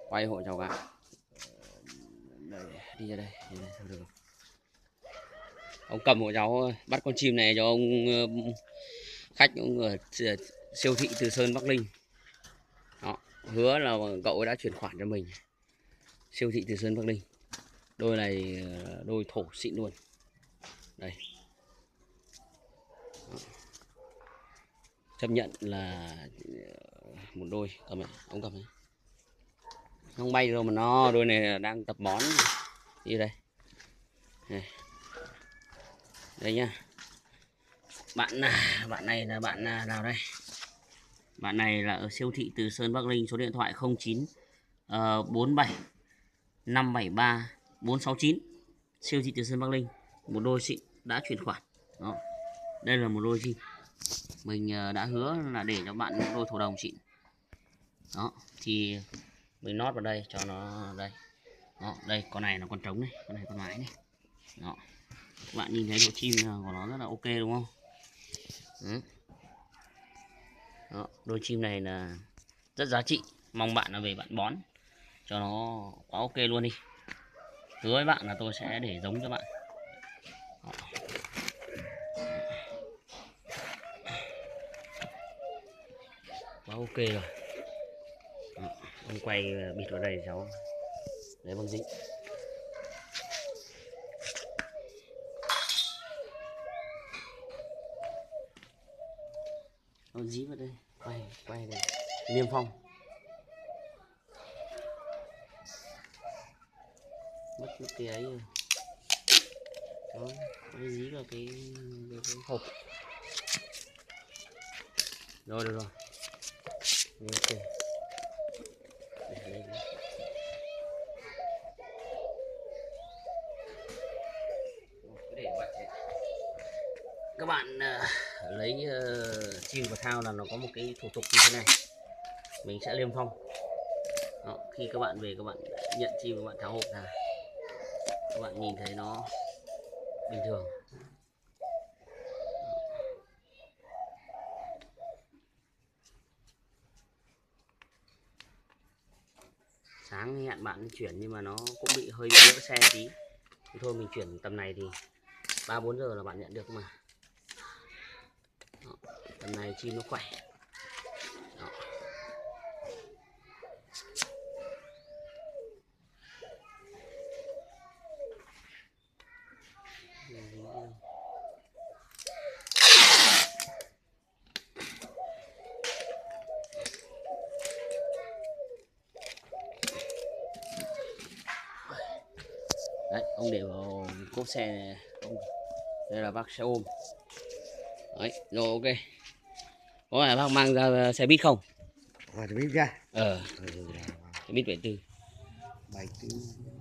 quay hộ cháu gái. Đây, đi ra đây, thôi được. Ông cầm hộ cháu bắt con chim này cho ông khách ông ở siêu thị Từ Sơn Bắc Ninh. Đó, hứa là cậu ấy đã chuyển khoản cho mình. Siêu thị Từ Sơn Bắc Ninh. Đôi này đôi thổ xịn luôn. Đây. Đó. Chấp nhận là một đôi, cầm này, ông cầm này. Không bay đâu mà nó, đôi này đang tập bón. Đi đây. Đây nhá. Bạn này là bạn nào đây? Bạn này là ở siêu thị Từ Sơn Bắc Ninh, số điện thoại 09 47 573 469. Siêu thị Từ Sơn Bắc Ninh, một đôi xịn đã chuyển khoản. Đó. Đây là một đôi chim. Mình đã hứa là để cho bạn một đôi thổ đồng xịn. Đó, thì mình nót vào đây cho nó đây. Đó, đây con này là con trống này, con này con mái này. Đó. Các bạn nhìn thấy độ chim của nó rất là ok đúng không? Đó, đôi chim này là rất giá trị. Mong bạn là về bạn bón cho nó quá ok luôn đi. Hứa với bạn là tôi sẽ để giống cho bạn. Đó. Quá ok rồi. Đó. Ông quay bịt vào đây cháu lấy băng dính. Nó dí vào đây, quay đây, niêm phong. Mất cái ấy rồi. Đó, nó dí vào cái hộp. Rồi được rồi. Ok. Để đây. Để vậy. Các bạn lấy chim vào thao là nó có một cái thủ tục như thế này, mình sẽ niêm phong. Đó, khi các bạn về các bạn nhận chim, các bạn tháo hộp ra, các bạn nhìn thấy nó bình thường. Sáng hẹn bạn chuyển nhưng mà nó cũng bị hơi vỡ xe tí, thì thôi mình chuyển tầm này thì 3-4 giờ là bạn nhận được mà. Đó, tầm này chim nó khỏe. Đó. Đấy, ông để vào cốp xe này. Đây là bác xe ôm. Đấy, rồi ok. Có phải bác mang ra xe buýt không? Xe buýt ra. Xe buýt 74. 74.